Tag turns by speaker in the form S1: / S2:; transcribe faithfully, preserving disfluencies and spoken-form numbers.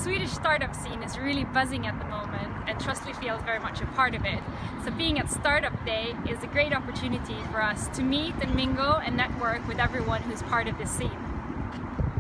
S1: Swedish startup scene is really buzzing at the moment, and Trustly feels very much a part of it. So being at Startup Day is a great opportunity for us to meet and mingle and network with everyone who's part of this scene.